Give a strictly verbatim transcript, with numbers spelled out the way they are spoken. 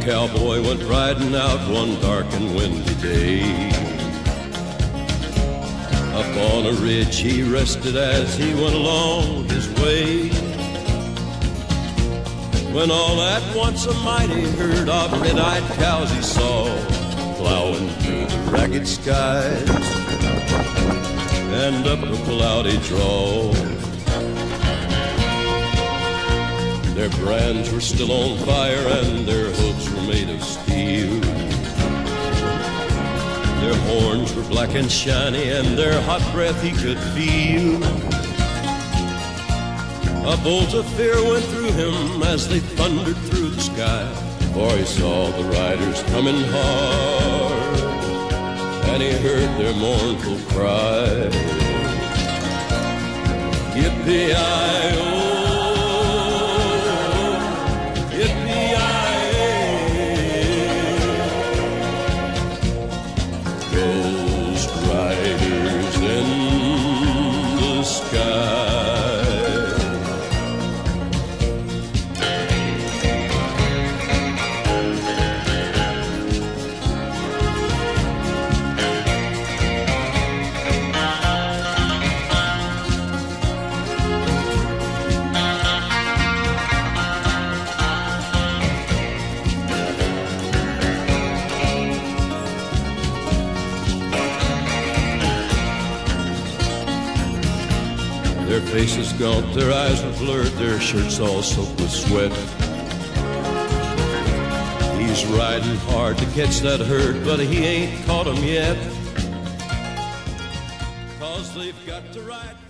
cowboy went riding out one dark and windy day. Up on a ridge he rested as he went along his way, when all at once a mighty herd of red-eyed cows he saw plowing through the ragged skies and up a cloudy draw. Their brands were still on fire and their hooves were made of steel. Their horns were black and shiny and their hot breath he could feel. A bolt of fear went through him as they thundered through the sky, for he saw the riders coming hard, and he heard their mournful cry. Yippee-i-oh, yippee-i-ay, ghost riders in the sky. Their faces gaunt, their eyes were blurred, their shirts all soaked with sweat. He's riding hard to catch that herd, but he ain't caught 'em yet, 'cause they've got to ride